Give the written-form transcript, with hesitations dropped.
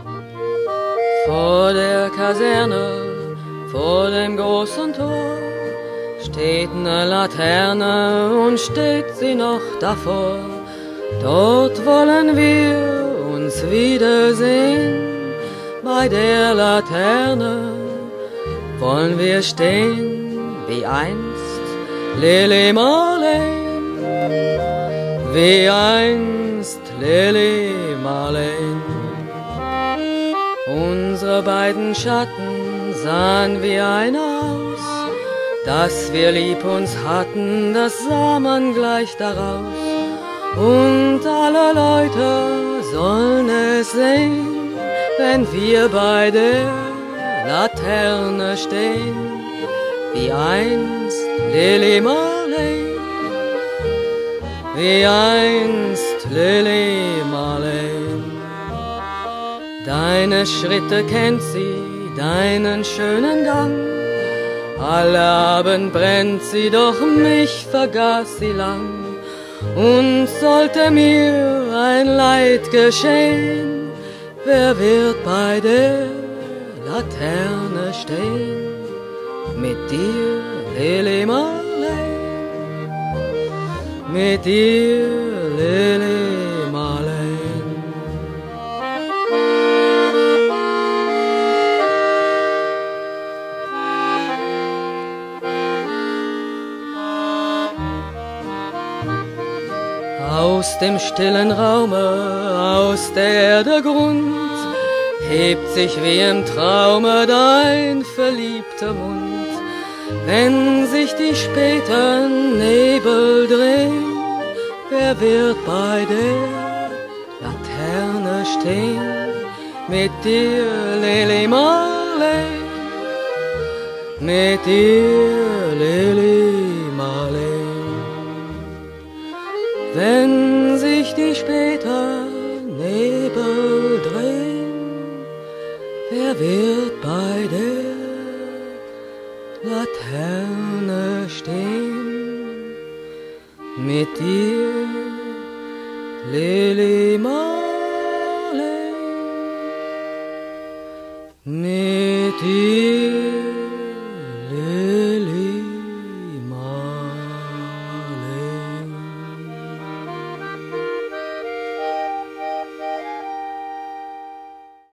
Vor der Kaserne, vor dem großen Tor, steht ne Laterne und steht sie noch davor. Dort wollen wir uns wiedersehen, bei der Laterne wollen wir stehen, wie einst Lili Marlen, wie einst Lili Marlen. Unsere beiden Schatten sahen wie ein aus, dass wir lieb uns hatten, das sah man gleich daraus. Und alle Leute sollen es sehen, wenn wir bei der Laterne stehen, wie einst Lili Marlen, wie einst Lili Marlen. Deine Schritte kennt sie, deinen schönen Gang, alle Abend brennt sie, doch mich vergaß sie lang. Und sollte mir ein Leid geschehen, wer wird bei der Laterne stehen? Mit dir, Lili Marlen, mit dir, Lili Marlen. Aus dem stillen Raume, aus der Erde Grund, hebt sich wie im Traume dein verliebter Mund. Wenn sich die späten Nebel drehen, wer wird bei der Laterne stehen? Mit dir, Lili Marlen, mit dir, Lili Marlen. Wenn sich die späten Nebel drehen, wer wird bei der Laterne stehen? Mit dir, Lili Marlen, mit dir.